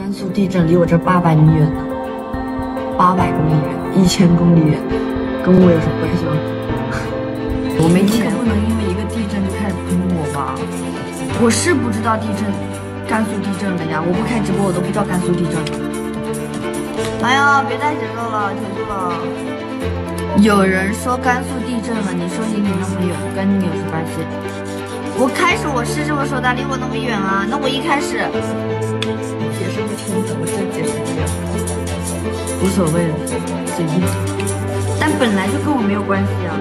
甘肃地震离我这800米远呢，800公里远，1000公里远，跟我有什么关系吗？我没钱， 不能因为一个地震就开始喷我吧？我是不知道地震，甘肃地震了呀！我不开直播我都不知道甘肃地震。哎呀，别带节奏了，求求了！有人说甘肃地震了，你说离你那么远，跟你有什么关系？我开始我是这么说的，离我那么远啊，那我一开始解释不清楚，我真解释不了。无所谓了，随便。 但本来就跟我没有关系啊。